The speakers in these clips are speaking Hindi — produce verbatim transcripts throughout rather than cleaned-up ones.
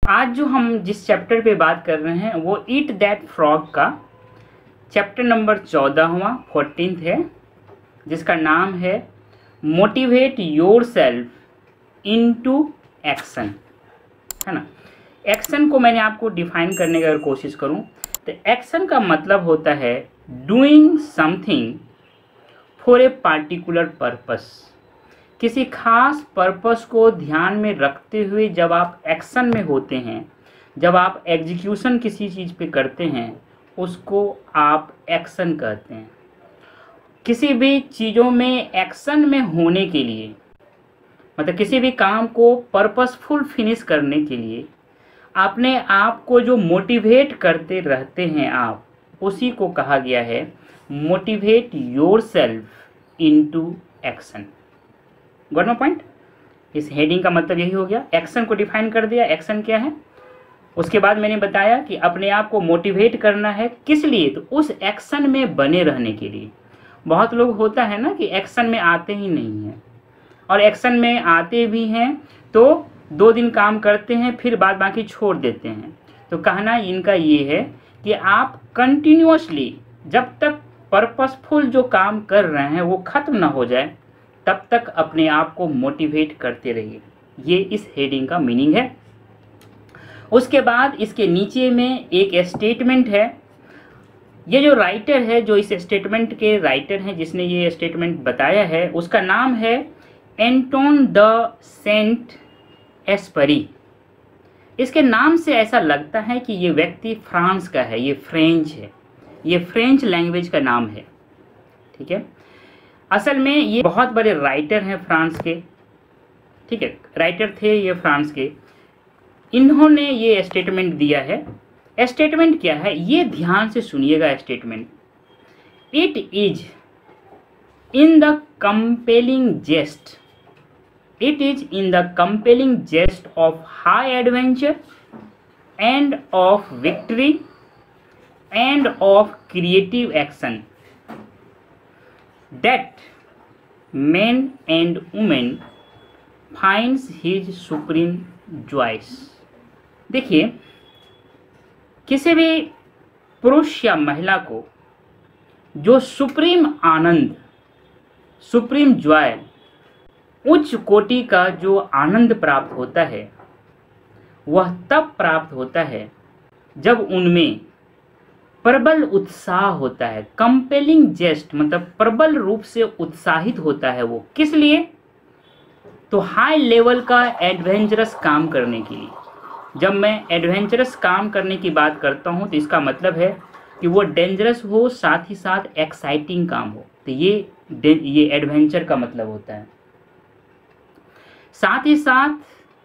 आज जो हम जिस चैप्टर पे बात कर रहे हैं वो ईट दैट फ्रॉग का चैप्टर नंबर चौदहवां फोर्टीन्थ है, जिसका नाम है motivate yourself into action, है ना। एक्शन को मैंने आपको डिफाइन करने की अगर कोशिश करूं तो एक्शन का मतलब होता है doing something for a particular purpose. किसी खास पर्पस को ध्यान में रखते हुए जब आप एक्शन में होते हैं, जब आप एग्जीक्यूशन किसी चीज़ पे करते हैं, उसको आप एक्शन कहते हैं। किसी भी चीज़ों में एक्शन में होने के लिए, मतलब किसी भी काम को पर्पसफुल फिनिश करने के लिए अपने आप को जो मोटिवेट करते रहते हैं आप, उसी को कहा गया है motivate yourself into action. Got my point. इस हेडिंग का मतलब यही हो गया, एक्शन को डिफाइन कर दिया, एक्शन क्या है। उसके बाद मैंने बताया कि अपने आप को मोटिवेट करना है किस लिए, तो उस एक्शन में बने रहने के लिए। बहुत लोग होता है ना कि एक्शन में आते ही नहीं हैं, और एक्शन में आते भी हैं तो दो दिन काम करते हैं फिर बाद बाकी छोड़ देते हैं। तो कहना इनका ये है कि आप कंटिन्यूअसली जब तक पर्पसफुल जो काम कर रहे हैं वो ख़त्म ना हो जाए तब तक अपने आप को मोटिवेट करते रहिए। ये इस हेडिंग का मीनिंग है। उसके बाद इसके नीचे में एक स्टेटमेंट है। ये जो राइटर है, जो इस स्टेटमेंट के राइटर हैं, जिसने ये स्टेटमेंट बताया है, उसका नाम है एंटोन द सेंट एस्परी। इसके नाम से ऐसा लगता है कि ये व्यक्ति फ्रांस का है, ये फ्रेंच है, ये फ्रेंच लैंग्वेज का नाम है, ठीक है। असल में ये बहुत बड़े राइटर हैं फ्रांस के, ठीक है, राइटर थे ये फ्रांस के। इन्होंने ये स्टेटमेंट दिया है। स्टेटमेंट क्या है ये ध्यान से सुनिएगा। Statement, it is in the compelling zest it is in the compelling zest of high adventure and of victory and of creative action that man and woman finds his supreme joys। देखिए, किसी भी पुरुष या महिला को जो सुप्रीम आनंद, सुप्रीम जॉय, उच्च कोटि का जो आनंद प्राप्त होता है, वह तब प्राप्त होता है जब उनमें प्रबल उत्साह होता है। कंपेलिंग जेस्ट मतलब प्रबल रूप से उत्साहित होता है वो, किस लिए, तो हाई लेवल का एडवेंचरस काम करने के लिए। जब मैं एडवेंचरस काम करने की बात करता हूँ तो इसका मतलब है कि वो डेंजरस हो, साथ ही साथ एक्साइटिंग काम हो, तो ये ये एडवेंचर का मतलब होता है। साथ ही साथ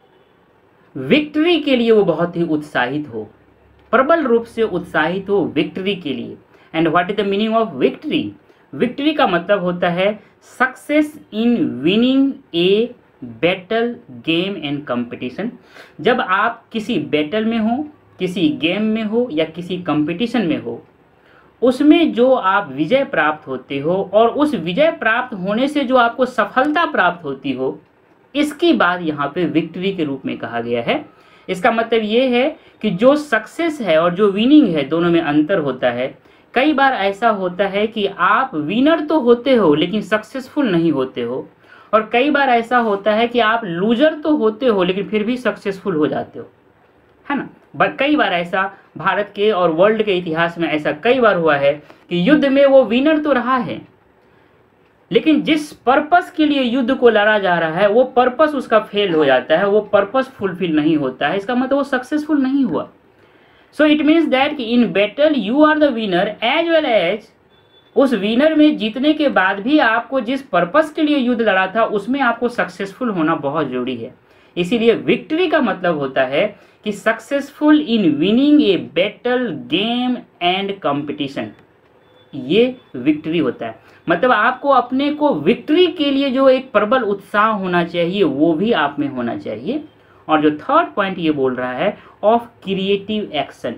विक्ट्री के लिए वो बहुत ही उत्साहित हो, प्रबल रूप से उत्साहित हो विक्ट्री के लिए। And what is the meaning of victory? Victory का मतलब होता है success in winning a battle, game and competition. जब आप किसी बैटल में हो, किसी गेम में हो या किसी कंपटीशन में हो, उसमें जो आप विजय प्राप्त होते हो और उस विजय प्राप्त होने से जो आपको सफलता प्राप्त होती हो, इसकी बात यहाँ पे विक्ट्री के रूप में कहा गया है। इसका मतलब ये है कि जो सक्सेस है और जो विनिंग है, दोनों में अंतर होता है। कई बार ऐसा होता है कि आप विनर तो होते हो लेकिन सक्सेसफुल नहीं होते हो, और कई बार ऐसा होता है कि आप लूजर तो होते हो लेकिन फिर भी सक्सेसफुल हो जाते हो, है ना। कई बार ऐसा भारत के और वर्ल्ड के इतिहास में ऐसा कई बार हुआ है कि युद्ध में वो विनर तो रहा है, लेकिन जिस पर्पस के लिए युद्ध को लड़ा जा रहा है वो पर्पस उसका फेल हो जाता है, वो पर्पस फुलफिल नहीं होता है। इसका मतलब वो सक्सेसफुल नहीं हुआ। सो इट मीन्स दैट कि in battle you are the winner as well as, उस विनर में जीतने के बाद भी आपको जिस पर्पस के लिए युद्ध लड़ा था उसमें आपको सक्सेसफुल होना बहुत जरूरी है। इसीलिए विक्ट्री का मतलब होता है कि successful in winning a battle, game and competition, ये विक्ट्री होता है। मतलब आपको अपने को विक्ट्री के लिए जो एक प्रबल उत्साह होना चाहिए वो भी आप में होना चाहिए। और जो थर्ड पॉइंट ये बोल रहा है ऑफ क्रिएटिव एक्शन,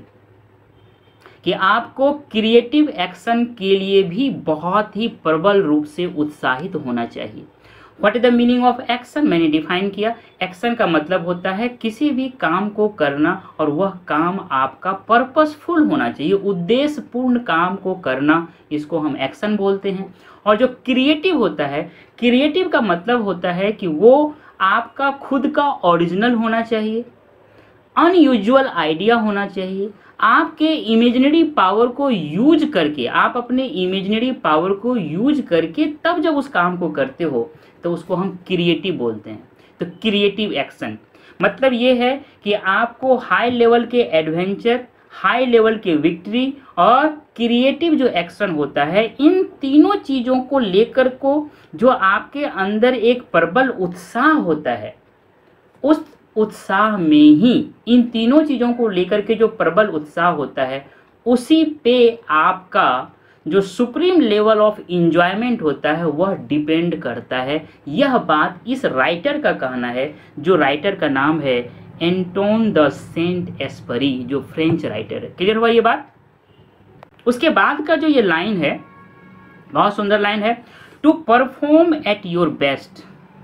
कि आपको क्रिएटिव एक्शन के लिए भी बहुत ही प्रबल रूप से उत्साहित होना चाहिए। What is the meaning of action, मैंने डिफाइन किया। एक्शन का मतलब होता है किसी भी काम को करना और वह काम आपका पर्पसफुल होना चाहिए, उद्देश्यपूर्ण काम को करना, इसको हम एक्शन बोलते हैं। और जो क्रिएटिव होता है, क्रिएटिव का मतलब होता है कि वो आपका खुद का ओरिजिनल होना चाहिए, अनयूजुअल आइडिया होना चाहिए, आपके इमेजिनरी पावर को यूज करके, आप अपने इमेजिनरी पावर को यूज करके तब जब उस काम को करते हो तो उसको हम क्रिएटिव बोलते हैं। तो क्रिएटिव एक्शन मतलब ये है कि आपको हाई लेवल के एडवेंचर, हाई लेवल के विक्ट्री और क्रिएटिव जो एक्शन होता है, इन तीनों चीज़ों को लेकर को जो आपके अंदर एक प्रबल उत्साह होता है, उस उत्साह में ही, इन तीनों चीज़ों को लेकर के जो प्रबल उत्साह होता है, उसी पे आपका जो सुप्रीम लेवल ऑफ इंजॉयमेंट होता है वह डिपेंड करता है। यह बात इस राइटर का कहना है, जो राइटर का नाम है एंटोन द सेंट एस्परी, जो फ्रेंच राइटर है। क्लियर हुआ ये बात? उसके बाद का जो ये लाइन है बहुत सुंदर लाइन है, to perform at your best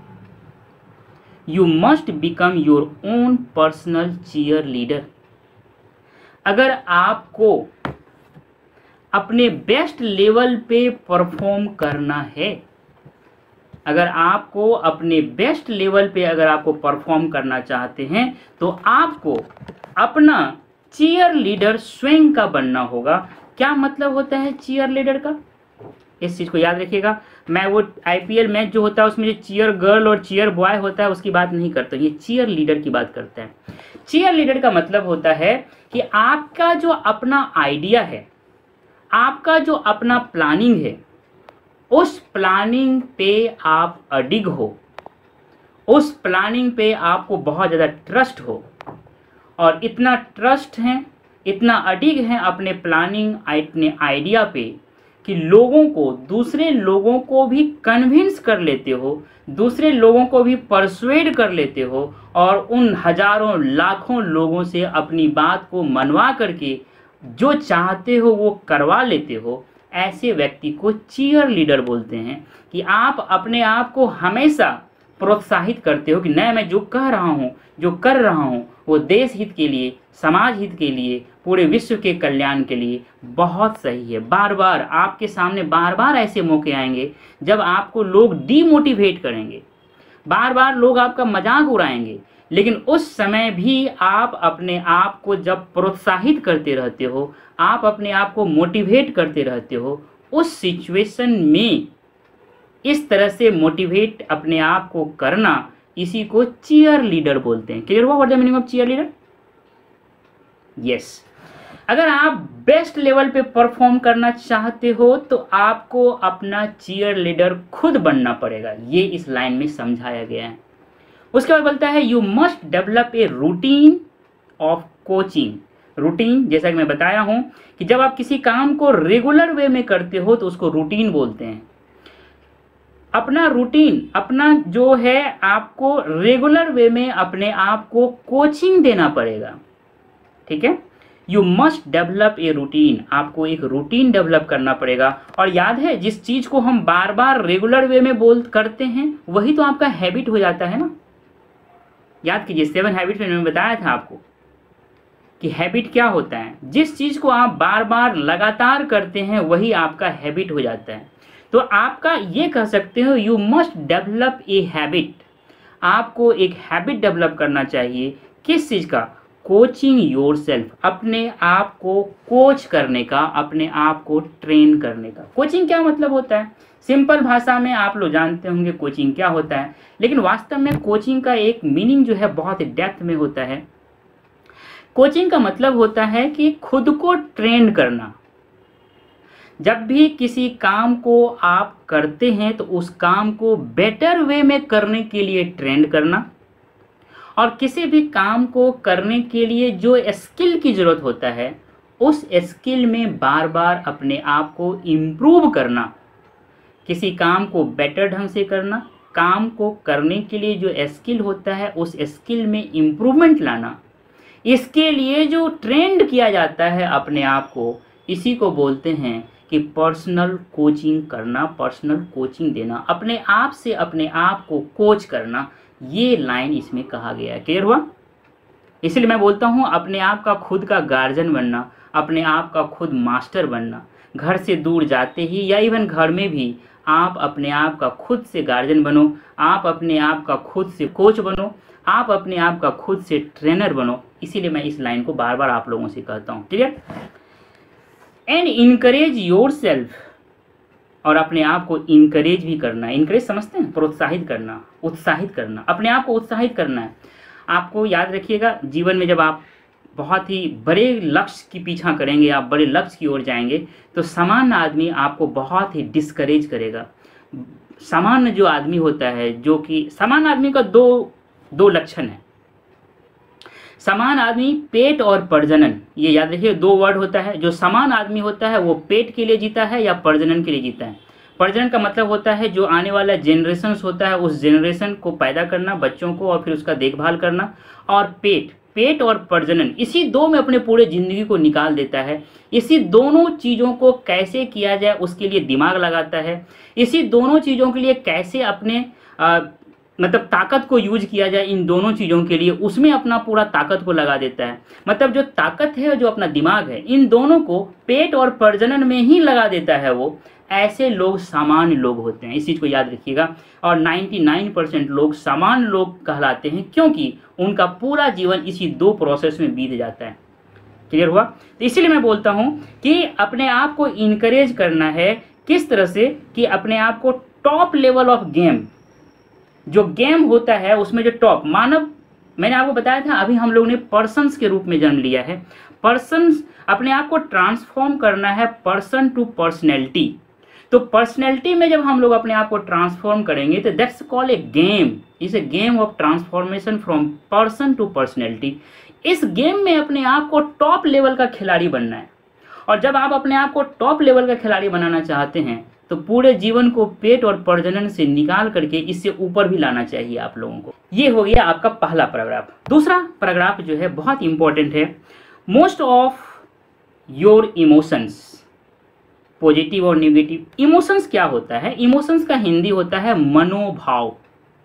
you must become your own personal cheerleader. अगर आपको अपने बेस्ट लेवल पे परफॉर्म करना है, अगर आपको अपने बेस्ट लेवल पे अगर आपको परफॉर्म करना चाहते हैं तो आपको अपना चीयर लीडर स्वयं का बनना होगा। क्या मतलब होता है चीयर लीडर का, इस चीज़ को याद रखिएगा। मैं वो आईपीएल मैच जो होता है उसमें जो चीयर गर्ल और चीयर बॉय होता है उसकी बात नहीं करता, ये चीयर लीडर की बात करता है। चीयर लीडर का मतलब होता है कि आपका जो अपना आइडिया है, आपका जो अपना प्लानिंग है, उस प्लानिंग पे आप अडिग हो, उस प्लानिंग पे आपको बहुत ज़्यादा ट्रस्ट हो, और इतना ट्रस्ट है, इतना अडिग है अपने प्लानिंग, अपने आइडिया पे कि लोगों को, दूसरे लोगों को भी कन्विंस कर लेते हो, दूसरे लोगों को भी परsuade कर लेते हो, और उन हजारों लाखों लोगों से अपनी बात को मनवा करके जो चाहते हो वो करवा लेते हो। ऐसे व्यक्ति को चीयर लीडर बोलते हैं कि आप अपने आप को हमेशा प्रोत्साहित करते हो कि नहीं, मैं जो कह रहा हूँ, जो कर रहा हूँ, वो देश हित के लिए, समाज हित के लिए, पूरे विश्व के कल्याण के लिए बहुत सही है। बार बार आपके सामने बार बार ऐसे मौके आएंगे जब आपको लोग डीमोटिवेट करेंगे, बार बार लोग आपका मजाक उड़ाएंगे, लेकिन उस समय भी आप अपने आप को जब प्रोत्साहित करते रहते हो, आप अपने आप को मोटिवेट करते रहते हो, उस सिचुएशन में इस तरह से मोटिवेट अपने आप को करना, इसी को चीयर लीडर बोलते हैं। क्लियर हुआ what the meaning of cheerleader? Yes. अगर आप बेस्ट लेवल पे परफॉर्म करना चाहते हो तो आपको अपना चीयर लीडर खुद बनना पड़ेगा, ये इस लाइन में समझाया गया है। उसके बाद बोलता है you must develop a routine of coaching. Routine, जैसा कि मैं बताया हूं कि जब आप किसी काम को रेगुलर वे में करते हो तो उसको रूटीन बोलते हैं। अपना रूटीन, अपना जो है, आपको रेगुलर वे में अपने आप को कोचिंग देना पड़ेगा। ठीक है, you must develop a routine, आपको एक रूटीन डेवलप करना पड़ेगा। और याद है, जिस चीज़ को हम बार बार रेगुलर वे में बोल करते हैं वही तो आपका हैबिट हो जाता है ना। याद कीजिए, सेवन हैबिट्स में मैंने बताया था आपको कि हैबिट क्या होता है। जिस चीज़ को आप बार बार लगातार करते हैं वही आपका हैबिट हो जाता है। तो आपका ये कह सकते हो you must develop a habit, आपको एक हैबिट डेवलप करना चाहिए। किस चीज़ का? कोचिंग योरसेल्फ, अपने आप को कोच करने का, अपने आप को ट्रेन करने का। कोचिंग क्या मतलब होता है? सिंपल भाषा में आप लोग जानते होंगे कोचिंग क्या होता है, लेकिन वास्तव में कोचिंग का एक मीनिंग जो है बहुत डेप्थ में होता है। कोचिंग का मतलब होता है कि खुद को ट्रेन करना। जब भी किसी काम को आप करते हैं तो उस काम को बेटर वे में करने के लिए ट्रेन करना, और किसी भी काम को करने के लिए जो स्किल की ज़रूरत होता है उस स्किल में बार बार अपने आप को इम्प्रूव करना। किसी काम को बेटर ढंग से करना, काम को करने के लिए जो स्किल होता है उस स्किल में इम्प्रूवमेंट लाना, इसके लिए जो ट्रेंड किया जाता है अपने आप को, इसी को बोलते हैं कि पर्सनल कोचिंग करना, पर्सनल कोचिंग देना, अपने आप से अपने आप को कोच करना, ये लाइन इसमें कहा गया है। क्लियर हुआ? इसलिए मैं बोलता हूँ अपने आप का खुद का गार्जियन बनना, अपने आप का खुद मास्टर बनना, घर से दूर जाते ही या इवन घर में भी आप अपने आप का खुद से गार्जियन बनो, आप अपने आप का खुद से कोच बनो, आप अपने आप का खुद से ट्रेनर बनो। इसीलिए मैं इस लाइन को बार बार आप लोगों से कहता हूँ। Clear? And encourage yourself, और अपने आप को इनकरेज भी करना है। इनकरेज समझते हैं? प्रोत्साहित करना, उत्साहित करना, अपने आप को उत्साहित करना है। आपको याद रखिएगा, जीवन में जब आप बहुत ही बड़े लक्ष्य की पीछा करेंगे, आप बड़े लक्ष्य की ओर जाएंगे, तो सामान्य आदमी आपको बहुत ही डिस्करेज करेगा। सामान्य जो आदमी होता है, जो कि सामान्य आदमी का दो दो लक्षण है। समान आदमी, पेट और प्रजनन, ये याद रखिए दो वर्ड होता है। जो समान आदमी होता है वो पेट के लिए जीता है या प्रजनन के लिए जीता है। प्रजनन का मतलब होता है जो आने वाला जनरेशन होता है उस जनरेशन को पैदा करना, बच्चों को, और फिर उसका देखभाल करना। और पेट पेट और प्रजनन, इसी दो में अपने पूरे ज़िंदगी को निकाल देता है। इसी दोनों चीज़ों को कैसे किया जाए उसके लिए दिमाग लगाता है। इसी दोनों चीज़ों के लिए कैसे अपने आ, मतलब ताकत को यूज किया जाए, इन दोनों चीज़ों के लिए उसमें अपना पूरा ताकत को लगा देता है। मतलब जो ताकत है, जो अपना दिमाग है, इन दोनों को पेट और प्रजनन में ही लगा देता है वो। ऐसे लोग सामान्य लोग होते हैं, इस चीज़ को याद रखिएगा। और निन्यानवे परसेंट लोग सामान्य लोग कहलाते हैं, क्योंकि उनका पूरा जीवन इसी दो प्रोसेस में बीत जाता है। क्लियर हुआ? तो इसीलिए मैं बोलता हूँ कि अपने आप को इनकरेज करना है। किस तरह से? कि अपने आप को टॉप लेवल ऑफ गेम, जो गेम होता है उसमें जो टॉप मानव, मैंने आपको बताया था अभी हम लोग ने पर्सन्स के रूप में जन्म लिया है। पर्सन्स, अपने आप को ट्रांसफॉर्म करना है पर्सन टू पर्सनैलिटी। तो पर्सनैलिटी में जब हम लोग अपने आप को ट्रांसफॉर्म करेंगे तो that's called a game, is a game of transformation from person to personality. इस गेम में अपने आप को टॉप लेवल का खिलाड़ी बनना है। और जब आप अपने आप को टॉप लेवल का खिलाड़ी बनाना चाहते हैं तो पूरे जीवन को पेट और प्रजनन से निकाल करके इससे ऊपर भी लाना चाहिए आप लोगों को। ये हो गया आपका पहला पैराग्राफ। दूसरा पैराग्राफ जो है बहुत इंपॉर्टेंट है। Most of your emotions, positive और नेगेटिव। इमोशंस क्या होता है? इमोशंस का हिंदी होता है मनोभाव।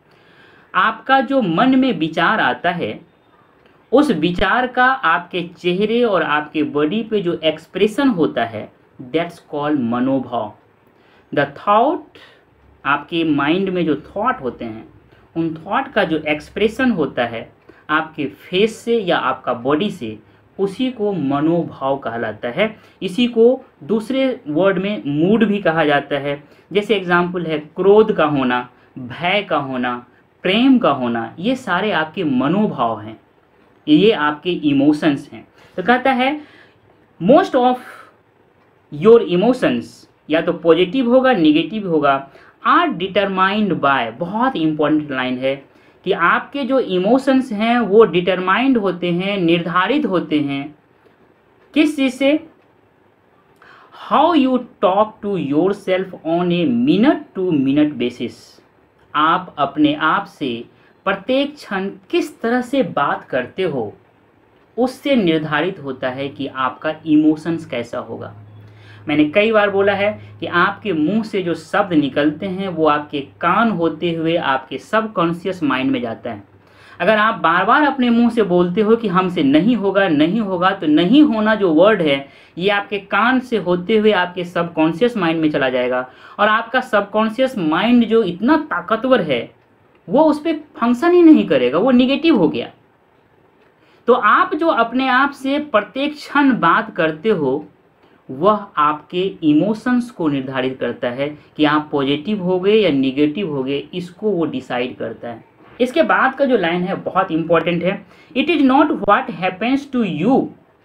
आपका जो मन में विचार आता है, उस विचार का आपके चेहरे और आपके बॉडी पे जो एक्सप्रेशन होता है, दैट्स कॉल्ड मनोभाव। द थॉट, आपके माइंड में जो थॉट होते हैं, उन थॉट का जो एक्सप्रेशन होता है आपके फेस से या आपका बॉडी से, उसी को मनोभाव कहलाता है। इसी को दूसरे वर्ड में मूड भी कहा जाता है। जैसे एग्जाम्पल है क्रोध का होना, भय का होना, प्रेम का होना, ये सारे आपके मनोभाव हैं, ये आपके इमोशंस हैं। तो कहता है मोस्ट ऑफ योर इमोशंस, या तो पॉजिटिव होगा निगेटिव होगा, आर डिटरमाइंड बाय, बहुत इंपॉर्टेंट लाइन है कि आपके जो इमोशंस हैं वो डिटरमाइंड होते हैं, निर्धारित होते हैं किस चीज़ से? How you talk to yourself on a minute to minute basis. आप अपने आप से प्रत्येक क्षण किस तरह से बात करते हो, उससे निर्धारित होता है कि आपका इमोशंस कैसा होगा। मैंने कई बार बोला है कि आपके मुंह से जो शब्द निकलते हैं वो आपके कान होते हुए आपके सबकॉन्शियस माइंड में जाता है। अगर आप बार बार अपने मुंह से बोलते हो कि हमसे नहीं होगा नहीं होगा, तो नहीं होना जो वर्ड है ये आपके कान से होते हुए आपके सबकॉन्शियस माइंड में चला जाएगा, और आपका सबकॉन्शियस माइंड जो इतना ताकतवर है वो उस पर फंक्शन ही नहीं करेगा, वो निगेटिव हो गया। तो आप जो अपने आप से प्रत्येक क्षण बात करते हो वह आपके इमोशंस को निर्धारित करता है कि आप पॉजिटिव हो गए या निगेटिव हो गए, इसको वो डिसाइड करता है। इसके बाद का जो लाइन है बहुत इंपॉर्टेंट है। It is not what happens to you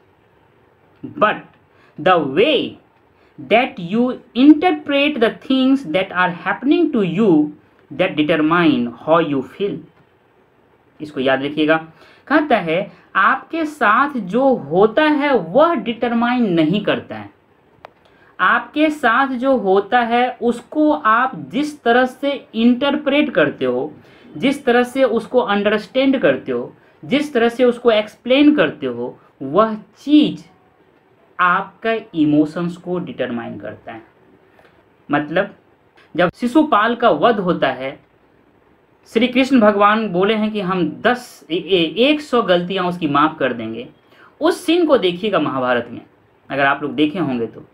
but the way that you interpret the things that are happening to you that determine how you feel. इसको याद रखिएगा। कहता है आपके साथ जो होता है वह डिटरमाइन नहीं करता है। आपके साथ जो होता है उसको आप जिस तरह से इंटरप्रेट करते हो, जिस तरह से उसको अंडरस्टैंड करते हो, जिस तरह से उसको एक्सप्लेन करते हो, वह चीज़ आपका इमोशंस को डिटरमाइन करता है। मतलब जब शिशुपाल का वध होता है, श्री कृष्ण भगवान बोले हैं कि हम दस एक सौ गलतियां उसकी माफ कर देंगे। उस सीन को देखिएगा महाभारत में, अगर आप लोग देखे होंगे तो।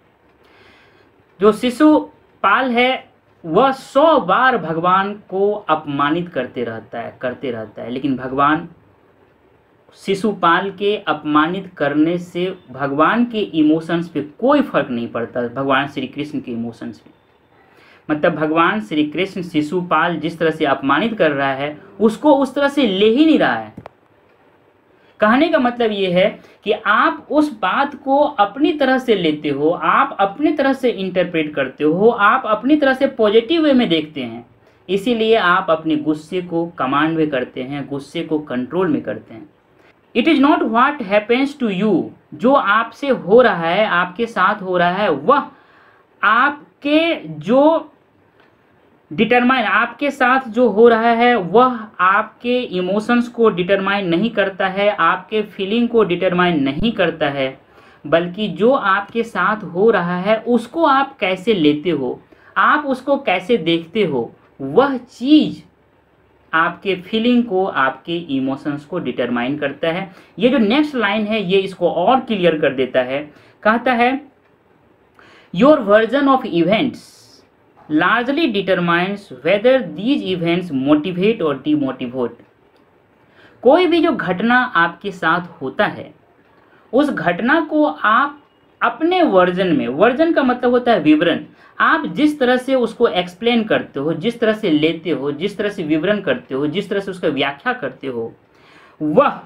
जो शिशुपाल है वह सौ बार भगवान को अपमानित करते रहता है करते रहता है लेकिन भगवान शिशुपाल के अपमानित करने से भगवान के इमोशंस पे कोई फर्क नहीं पड़ता, भगवान श्री कृष्ण के इमोशंस पे। मतलब भगवान श्री कृष्ण शिशुपाल जिस तरह से अपमानित कर रहा है उसको उस तरह से ले ही नहीं रहा है। कहने का मतलब ये है कि आप उस बात को अपनी तरह से लेते हो, आप अपनी तरह से इंटरप्रेट करते हो, आप अपनी तरह से पॉजिटिव वे में देखते हैं, इसीलिए आप अपने गुस्से को कमांड में करते हैं, गुस्से को कंट्रोल में करते हैं। It is not what happens to you, जो आपसे हो रहा है, आपके साथ हो रहा है, वह आपके जो डिटरमाइन आपके साथ जो हो रहा है वह आपके इमोशंस को डिटरमाइन नहीं करता है, आपके फीलिंग को डिटरमाइन नहीं करता है, बल्कि जो आपके साथ हो रहा है उसको आप कैसे लेते हो, आप उसको कैसे देखते हो, वह चीज़ आपके फीलिंग को, आपके इमोशंस को डिटरमाइन करता है। ये जो नेक्स्ट लाइन है ये इसको और क्लियर कर देता है। कहता है your version of events largely determines whether these events motivate or demotivate। कोई भी जो घटना आपके साथ होता है उस घटना को आप अपने वर्जन में, वर्जन का मतलब होता है विवरण, आप जिस तरह से उसको एक्सप्लेन करते हो, जिस तरह से लेते हो, जिस तरह से विवरण करते हो, जिस तरह से उसका व्याख्या करते हो, वह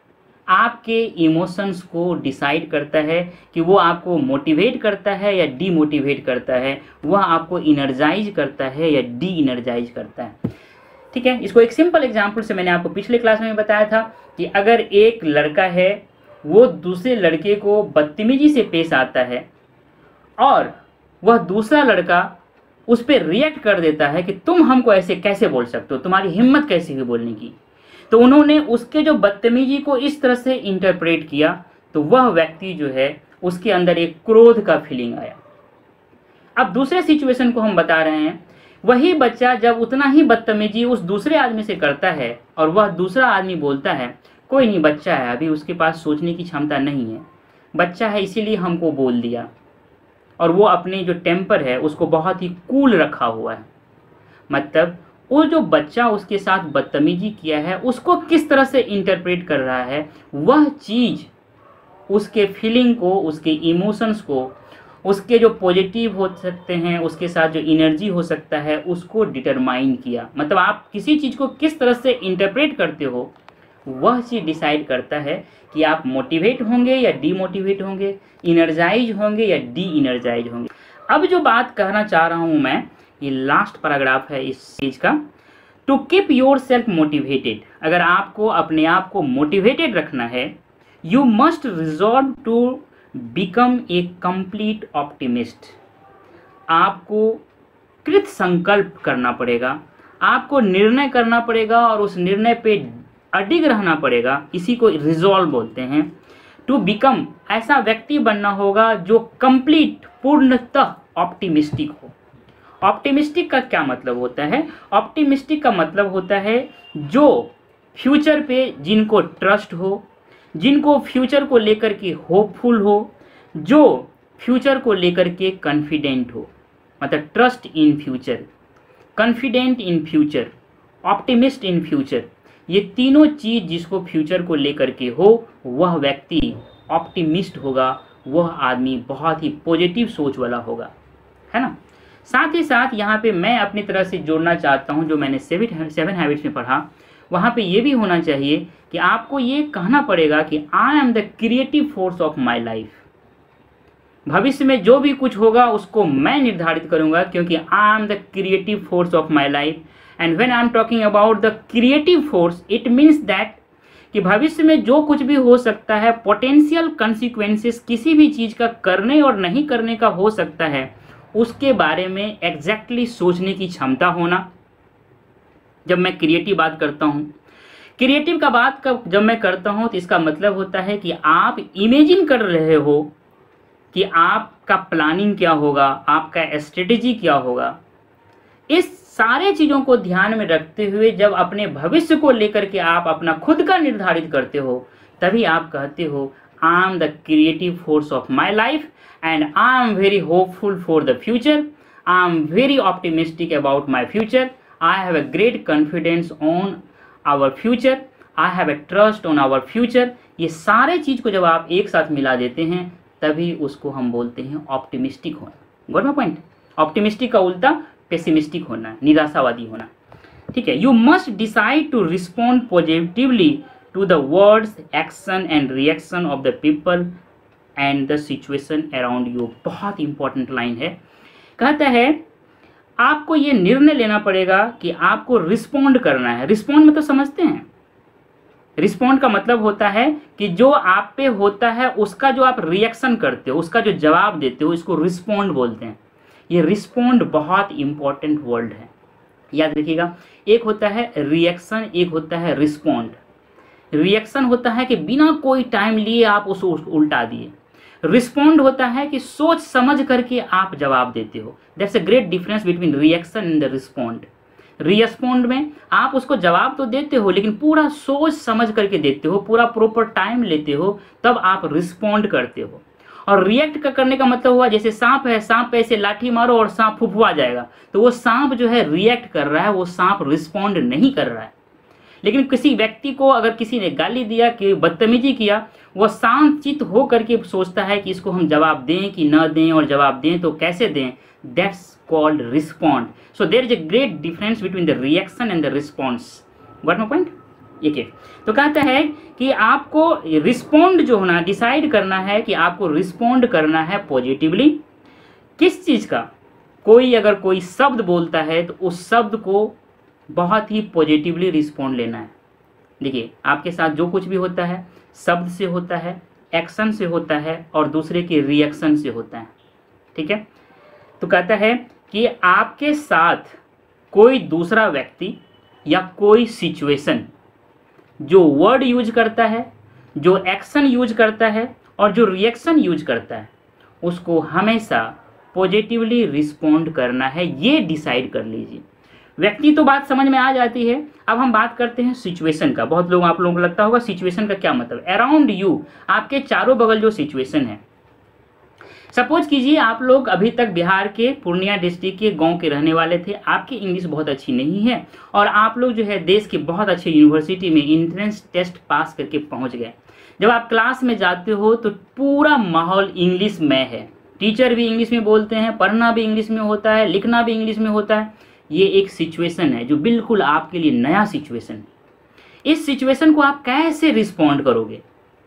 आपके इमोशंस को डिसाइड करता है कि वो आपको मोटिवेट करता है या डीमोटिवेट करता है, वह आपको इनर्जाइज करता है या डी इनर्जाइज करता है। ठीक है, इसको एक सिंपल एग्जांपल से मैंने आपको पिछले क्लास में बताया था कि अगर एक लड़का है वो दूसरे लड़के को बदतमीजी से पेश आता है और वह दूसरा लड़का उस पर रिएक्ट कर देता है कि तुम हमको ऐसे कैसे बोल सकते हो, तुम्हारी हिम्मत कैसी हुई बोलने की, तो उन्होंने उसके जो बदतमीजी को इस तरह से इंटरप्रेट किया तो वह व्यक्ति जो है उसके अंदर एक क्रोध का फीलिंग आया। अब दूसरे सिचुएशन को हम बता रहे हैं, वही बच्चा जब उतना ही बदतमीजी उस दूसरे आदमी से करता है और वह दूसरा आदमी बोलता है कोई नहीं, बच्चा है, अभी उसके पास सोचने की क्षमता नहीं है, बच्चा है इसीलिए हमको बोल दिया, और वो अपने जो टेम्पर है उसको बहुत ही कूल रखा हुआ है। मतलब वो जो बच्चा उसके साथ बदतमीजी किया है उसको किस तरह से इंटरप्रेट कर रहा है, वह चीज़ उसके फीलिंग को, उसके इमोशंस को, उसके जो पॉजिटिव हो सकते हैं, उसके साथ जो एनर्जी हो सकता है उसको डिटरमाइन किया। मतलब आप किसी चीज़ को किस तरह से इंटरप्रेट करते हो वह चीज़ डिसाइड करता है कि आप मोटिवेट होंगे या डीमोटिवेट होंगे, इनर्जाइज होंगे या डी इनर्जाइज होंगे। अब जो बात कहना चाह रहा हूँ मैं, ये लास्ट पैराग्राफ है इस चीज़ का, to keep yourself motivated, अगर आपको अपने आप को मोटिवेटेड रखना है, you must resolve to become a complete optimist. आपको कृत संकल्प करना पड़ेगा, आपको निर्णय करना पड़ेगा और उस निर्णय पे अडिग रहना पड़ेगा, इसी को रिजॉल्व बोलते हैं। टू बिकम, ऐसा व्यक्ति बनना होगा जो कंप्लीट, पूर्णतः ऑप्टिमिस्टिक हो। ऑप्टिमिस्टिक का क्या मतलब होता है? ऑप्टिमिस्टिक का मतलब होता है जो फ्यूचर पे जिनको ट्रस्ट हो, जिनको फ्यूचर को लेकर के होपफुल हो, जो फ्यूचर को लेकर के कॉन्फिडेंट हो। मतलब trust in future, confident in future, optimist in future, ये तीनों चीज़ जिसको फ्यूचर को लेकर के हो वह व्यक्ति ऑप्टिमिस्ट होगा, वह आदमी बहुत ही पॉजिटिव सोच वाला होगा, है ना। साथ ही साथ यहाँ पे मैं अपनी तरह से जोड़ना चाहता हूँ, जो मैंने सेवन सेवन हैबिट्स में पढ़ा, वहाँ पे ये भी होना चाहिए कि आपको ये कहना पड़ेगा कि I am the creative force of my life. भविष्य में जो भी कुछ होगा उसको मैं निर्धारित करूँगा, क्योंकि I am the creative force of my life. And when I am talking about the creative force, it means that कि भविष्य में जो कुछ भी हो सकता है, पोटेंशियल कंसिक्वेंसेस किसी भी चीज़ का करने और नहीं करने का हो सकता है, उसके बारे में एग्जैक्टली सोचने की क्षमता होना। जब मैं क्रिएटिव बात करता हूँ, क्रिएटिव का बात का जब मैं करता हूँ तो इसका मतलब होता है कि आप इमेजिन कर रहे हो कि आपका प्लानिंग क्या होगा, आपका स्ट्रेटेजी क्या होगा। इस सारे चीज़ों को ध्यान में रखते हुए जब अपने भविष्य को लेकर के आप अपना खुद का निर्धारित करते हो, तभी आप कहते हो I am the creative force of my life and I am very hopeful for the future, I am very optimistic about my future, I have a great confidence on our future, I have a trust on our future. ये सारे चीज़ को जब आप एक साथ मिला देते हैं तभी उसको हम बोलते हैं ऑप्टिमिस्टिक होना। Got my point? ऑप्टिमिस्टिक का उल्टा पेसिमिस्टिक होना, निराशावादी होना। ठीक है। You must decide to respond positively to the words, action and reaction of the people and the situation around you. बहुत इंपॉर्टेंट लाइन है। कहता है आपको ये निर्णय लेना पड़ेगा कि आपको रिस्पॉन्ड करना है। रिस्पॉन्ड मतलब समझते हैं? रिस्पॉन्ड का मतलब होता है कि जो आप पे होता है उसका जो आप रिएक्शन करते हो, उसका जो जवाब देते हो, इसको रिस्पॉन्ड बोलते हैं। ये रिस्पॉन्ड बहुत इंपॉर्टेंट वर्ड है, याद रखिएगा। एक होता है रिएक्शन, एक होता है रिस्पॉन्ड। रिएक्शन होता है कि बिना कोई टाइम लिए आप उसको उल्टा दिए। रिस्पॉन्ड होता है कि सोच समझ करके आप जवाब देते हो। That's a great difference between reaction and the respond. Respond में आप उसको जवाब तो देते हो लेकिन पूरा सोच समझ करके देते हो, पूरा प्रॉपर टाइम लेते हो, तब आप रिस्पॉन्ड करते हो। और रिएक्ट का करने का मतलब हुआ जैसे सांप है, सांप पे ऐसे लाठी मारो और सांप फुफुआ जाएगा, तो वो सांप जो है रिएक्ट कर रहा है, वो सांप रिस्पॉन्ड नहीं कर रहा है। लेकिन किसी व्यक्ति को अगर किसी ने गाली दिया, कि बदतमीजी किया, वो शांत चित्त हो करके सोचता है कि इसको हम जवाब दें कि न दें, और जवाब दें तो कैसे दें। That's called respond. So there is a great difference between the reaction and the response. Got my point? ये के तो कहता है कि आपको रिस्पॉन्ड जो होना, डिसाइड करना है कि आपको रिस्पॉन्ड करना है पॉजिटिवली। किस चीज़ का? कोई अगर कोई शब्द बोलता है तो उस शब्द को बहुत ही पॉजिटिवली रिस्पॉन्ड लेना है। देखिए, आपके साथ जो कुछ भी होता है शब्द से होता है, एक्शन से होता है, और दूसरे के रिएक्शन से होता है। ठीक है। तो कहता है कि आपके साथ कोई दूसरा व्यक्ति या कोई सिचुएशन जो वर्ड यूज करता है, जो एक्शन यूज करता है, और जो रिएक्शन यूज करता है, उसको हमेशा पॉजिटिवली रिस्पॉन्ड करना है। ये डिसाइड कर लीजिए। व्यक्ति तो बात समझ में आ जाती है। अब हम बात करते हैं सिचुएशन का। बहुत लोग आप लोगों को लगता होगा सिचुएशन का क्या मतलब। अराउंड यू, आपके चारों बगल जो सिचुएशन है। सपोज कीजिए आप लोग अभी तक बिहार के पूर्णिया डिस्ट्रिक्ट के गांव के रहने वाले थे, आपकी इंग्लिश बहुत अच्छी नहीं है, और आप लोग जो है देश के बहुत अच्छे यूनिवर्सिटी में एंट्रेंस टेस्ट पास करके पहुंच गए। जब आप क्लास में जाते हो तो पूरा माहौल इंग्लिश में है, टीचर भी इंग्लिश में बोलते हैं, पढ़ना भी इंग्लिश में होता है, लिखना भी इंग्लिश में होता है। ये एक सिचुएशन है जो बिल्कुल आपके लिए नया सिचुएशन है। इस सिचुएशन को आप कैसे रिस्पॉन्ड करोगे?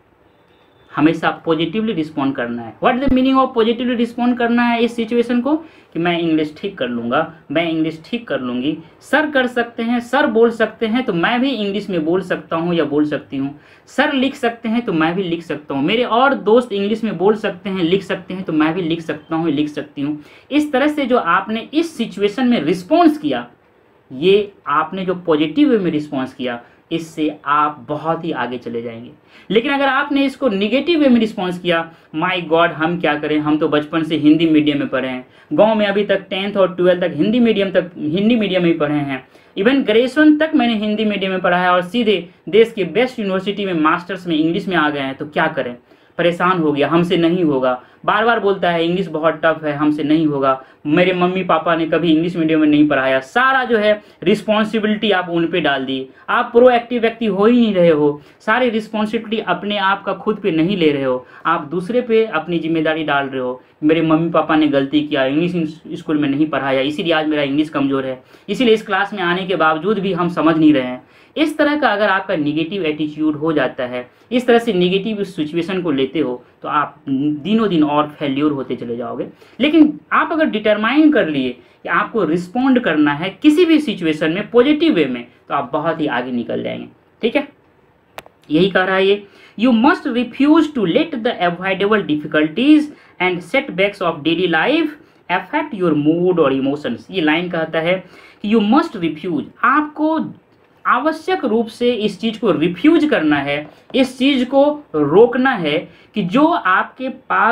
हमेशा पॉजिटिवली रिस्पॉन्ड करना है। What is the meaning of positively respond करना है इस सिचुएशन को? कि मैं इंग्लिश ठीक कर लूँगा, मैं इंग्लिश ठीक कर लूँगी, सर कर सकते हैं, सर बोल सकते हैं तो मैं भी इंग्लिश में बोल सकता हूँ या बोल सकती हूँ, सर लिख सकते हैं तो मैं भी लिख सकता हूँ, मेरे और दोस्त इंग्लिश में बोल सकते हैं, लिख सकते हैं तो मैं भी लिख सकता हूँ, लिख सकती हूँ। इस तरह से जो आपने इस सिचुएशन में रिस्पॉन्स किया, ये आपने जो पॉजिटिव वे में रिस्पॉन्स किया, इससे आप बहुत ही आगे चले जाएंगे। लेकिन अगर आपने इसको निगेटिव वे में रिस्पॉन्स किया, माय गॉड हम क्या करें, हम तो बचपन से हिंदी मीडियम में पढ़े हैं, गांव में अभी तक टेंथ और ट्वेल्थ तक हिंदी मीडियम तक हिंदी मीडियम में ही पढ़े हैं, इवन ग्रेजुएशन तक मैंने हिंदी मीडियम में पढ़ा है, और सीधे देश के बेस्ट यूनिवर्सिटी में मास्टर्स में इंग्लिश में आ गए हैं, तो क्या करें? परेशान हो गया, हमसे नहीं होगा, बार बार बोलता है इंग्लिश बहुत टफ है, हमसे नहीं होगा, मेरे मम्मी पापा ने कभी इंग्लिश मीडियम में नहीं पढ़ाया। सारा जो है रिस्पॉन्सिबिलिटी आप उन पे डाल दी। आप प्रोएक्टिव व्यक्ति हो ही नहीं रहे हो, सारी रिस्पॉन्सिबिलिटी अपने आप का खुद पे नहीं ले रहे हो, आप दूसरे पे अपनी जिम्मेदारी डाल रहे हो। मेरे मम्मी पापा ने गलती किया, इंग्लिश स्कूल में नहीं पढ़ाया, इसीलिए आज मेरा इंग्लिश कमज़ोर है, इसीलिए इस क्लास में आने के बावजूद भी हम समझ नहीं रहे हैं। इस तरह का अगर आपका निगेटिव एटीट्यूड हो जाता है, इस तरह से निगेटिव सिचुएशन को लेते हो, तो आप दिनों दिन और फेल्योर होते चले जाओगे। लेकिन आप अगर डिटरमाइन कर लिए कि आपको रिस्पॉन्ड करना है किसी भी सिचुएशन में पॉजिटिव वे में, तो आप बहुत ही आगे निकल जाएंगे। ठीक है, यही कह रहा है ये। You must refuse to let the avoidable difficulties and setbacks of daily life affect your mood और इमोशंस। ये लाइन कहता है कि यू मस्ट रिफ्यूज, आपको आवश्यक रूप से इस चीज़ को रिफ्यूज करना है, इस चीज़ को रोकना है कि जो आपके पास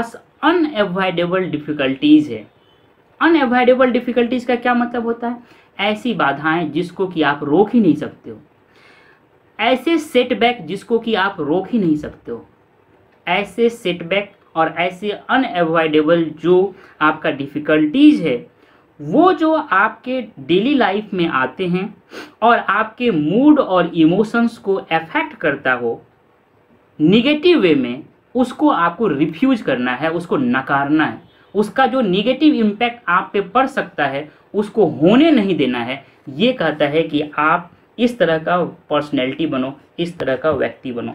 अनएवॉइडेबल डिफ़िकल्टीज़ है। अनएवॉइडेबल डिफ़िकल्टीज़ का क्या मतलब होता है? ऐसी बाधाएं जिसको कि आप रोक ही नहीं सकते हो, ऐसे सेटबैक जिसको कि आप रोक ही नहीं सकते हो, ऐसे सेटबैक और ऐसे अनएवॉइडेबल जो आपका डिफ़िकल्टीज़ है वो जो आपके डेली लाइफ में आते हैं और आपके मूड और इमोशंस को अफेक्ट करता हो निगेटिव वे में, उसको आपको रिफ्यूज करना है, उसको नकारना है। उसका जो निगेटिव इम्पैक्ट आप पे पड़ सकता है उसको होने नहीं देना है। ये कहता है कि आप इस तरह का पर्सनैलिटी बनो, इस तरह का व्यक्ति बनो।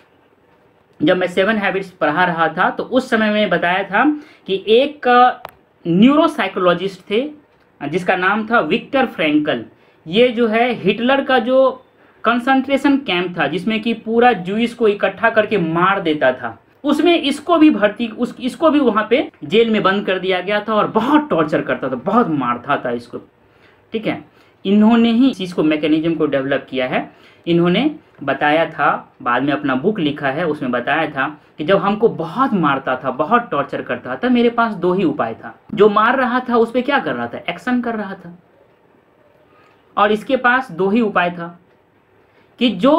जब मैं सेवन हैबिट्स पढ़ा रहा था तो उस समय मैंने बताया था कि एक न्यूरोसाइकोलॉजिस्ट थे जिसका नाम था विक्टर फ्रैंकल। ये जो है हिटलर का जो कंसंट्रेशन कैंप था जिसमें कि पूरा ज्यूइश को इकट्ठा करके मार देता था, उसमें इसको भी भर्ती उस इसको भी वहाँ पे जेल में बंद कर दिया गया था और बहुत टॉर्चर करता था, बहुत मारता था इसको। ठीक है, इन्होंने ही इस चीज़ को, मैकेनिज्म को डेवलप किया है। इन्होंने बताया था, बाद में अपना बुक लिखा है, उसमें बताया था कि जब हमको बहुत मारता था, बहुत टॉर्चर करता था, मेरे पास दो ही उपाय था। जो मार रहा था उस पर क्या कर रहा था? एक्शन कर रहा था। और इसके पास दो ही उपाय था कि जो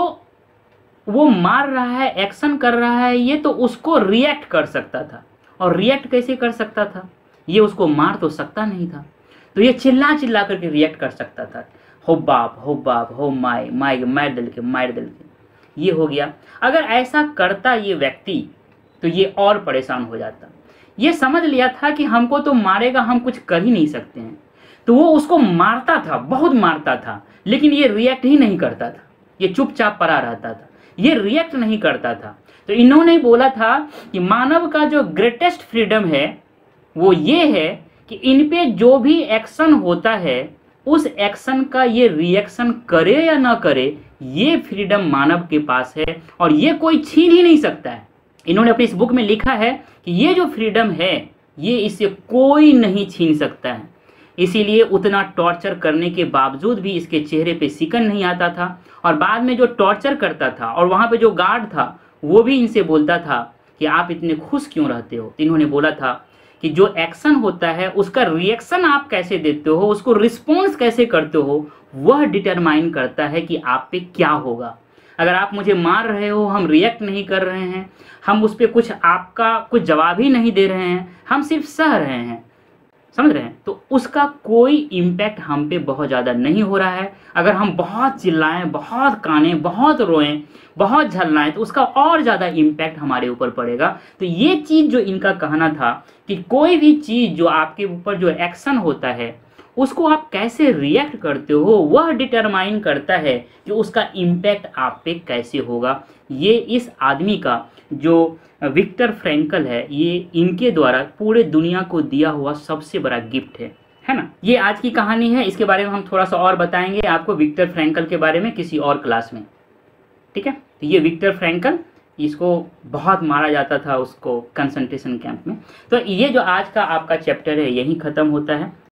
वो मार रहा है, एक्शन कर रहा है, ये तो उसको रिएक्ट कर सकता था। और रिएक्ट कैसे कर सकता था? ये उसको मार तो सकता नहीं था, तो ये चिल्ला चिल्ला करके रिएक्ट कर सकता था। हो बाप, हो बाप, हो माय, माय, मार दल के, मार दल के। ये हो गया। अगर ऐसा करता ये व्यक्ति तो ये और परेशान हो जाता। ये समझ लिया था कि हमको तो मारेगा, हम कुछ कर ही नहीं सकते हैं, तो वो उसको मारता था, बहुत मारता था, लेकिन ये रिएक्ट ही नहीं करता था। ये चुपचाप पड़ा रहता था, ये रिएक्ट नहीं करता था। तो इन्होंने बोला था कि मानव का जो ग्रेटेस्ट फ्रीडम है वो ये है कि इन पे जो भी एक्शन होता है उस एक्शन का ये रिएक्शन करे या ना करे, ये फ्रीडम मानव के पास है और ये कोई छीन ही नहीं सकता है। इन्होंने अपनी इस बुक में लिखा है कि ये जो फ्रीडम है ये इसे कोई नहीं छीन सकता है। इसीलिए उतना टॉर्चर करने के बावजूद भी इसके चेहरे पे सिकन नहीं आता था। और बाद में जो टॉर्चर करता था और वहाँ पे जो गार्ड था वो भी इनसे बोलता था कि आप इतने खुश क्यों रहते हो। तो इन्होंने बोला था कि जो एक्शन होता है उसका रिएक्शन आप कैसे देते हो, उसको रिस्पॉन्स कैसे करते हो, वह डिटरमाइन करता है कि आप पे क्या होगा। अगर आप मुझे मार रहे हो, हम रिएक्ट नहीं कर रहे हैं, हम उस पर कुछ आपका कुछ जवाब ही नहीं दे रहे हैं, हम सिर्फ सह रहे हैं, समझ रहे हैं, तो उसका कोई इम्पैक्ट हम पे बहुत ज़्यादा नहीं हो रहा है। अगर हम बहुत चिल्लाएं, बहुत कानें, बहुत रोएं, बहुत झल्लाएं, तो उसका और ज़्यादा इम्पैक्ट हमारे ऊपर पड़ेगा। तो ये चीज़ जो इनका कहना था कि कोई भी चीज़ जो आपके ऊपर जो एक्शन होता है उसको आप कैसे रिएक्ट करते हो, वह डिटरमाइन करता है कि उसका इम्पैक्ट आप पे कैसे होगा। ये इस आदमी का जो विक्टर फ्रैंकल है, ये इनके द्वारा पूरे दुनिया को दिया हुआ सबसे बड़ा गिफ्ट है, है ना। ये आज की कहानी है, इसके बारे में हम थोड़ा सा और बताएंगे आपको विक्टर फ्रैंकल के बारे में किसी और क्लास में, ठीक है। तो ये विक्टर फ्रैंकल, इसको बहुत मारा जाता था उसको कंसंट्रेशन कैंप में। तो ये जो आज का आपका चैप्टर है यही ख़त्म होता है।